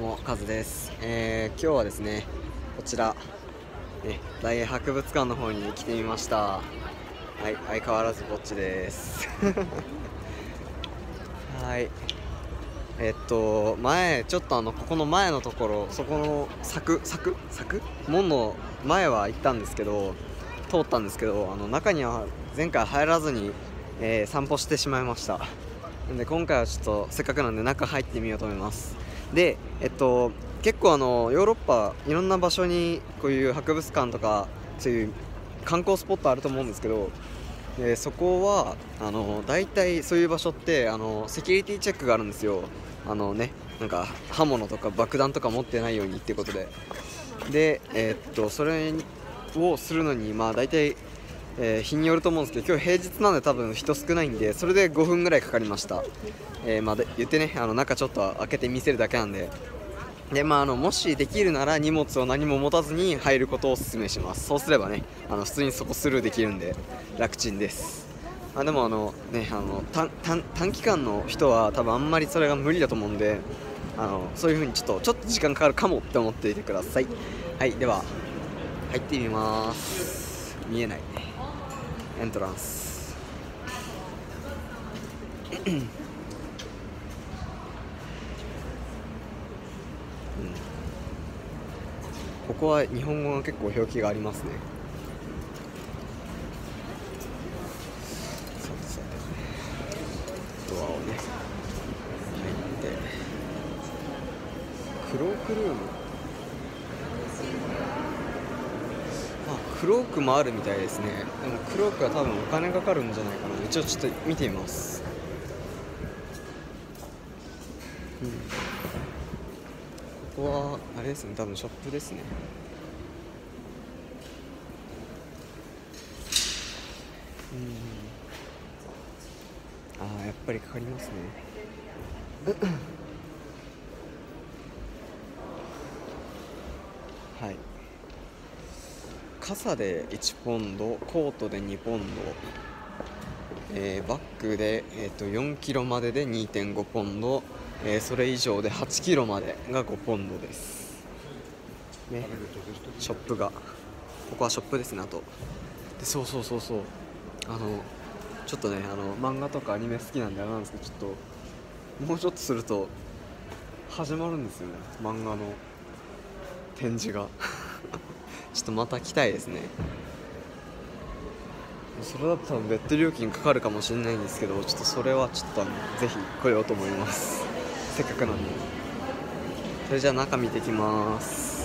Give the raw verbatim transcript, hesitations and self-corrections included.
もカズです。えー、今日はですねこちら、ね、大英博物館の方に来てみました。はい、相変わらずぼっちですはい、えっと前ちょっとあのここの前のところ、そこの柵柵柵門の前は行ったんですけど、通ったんですけど、あの中には前回入らずに、えー散歩してしまいました。なんで今回はちょっとせっかくなんで中入ってみようと思います。で、えっと結構あのヨーロッパいろんな場所にこういう博物館とかそういう観光スポットあると思うんですけど、でそこはあの大体そういう場所ってあのセキュリティチェックがあるんですよ。あのね、なんか刃物とか爆弾とか持ってないようにっていうことで、でえっとそれをするのにまあ大体えー日によると思うんですけど、今日平日なんで多分人少ないんで、それでごふんぐらいかかりました。えーまあ、で言ってね、あの中ちょっと開けて見せるだけなんで、でまあ、あのもしできるなら荷物を何も持たずに入ることをお勧めします。そうすればね、あの普通にそこスルーできるんで楽ちんです。あでもあの、ね、あの短短短期間の人は多分あんまりそれが無理だと思うんで、あのそういう風にちょっとちょっと時間かかるかもって思っていてください。はい、では入ってみます。見えないエントランスうん、ここは日本語が結構表記がありますね。さてさてドアをね入ってクロークルーム、あクロークもあるみたいですね。でもクロークは多分お金かかるんじゃないかな。一応ちょっと見てみます。うん、ここはあれですね、多分ショップですね。うん、ああやっぱりかかりますねはい、傘でいちポンド、コートでにポンド、えーバッグで、えー、とよんキロまでで にてんごポンド、えーそれ以上ではちキロまでがごポンドです、ね、ショップが、ここはショップですね。あとでそうそうそうそう、あのちょっとね、あの漫画とかアニメ好きなんであれなんですけど、ちょっともうちょっとすると始まるんですよね、漫画の展示がちょっとまた来たいですね。それだと多分別途料金かかるかもしれないんですけど、ちょっとそれはちょっとあのぜひ来ようと思います。せっかくなんで。それじゃあ中見てきます。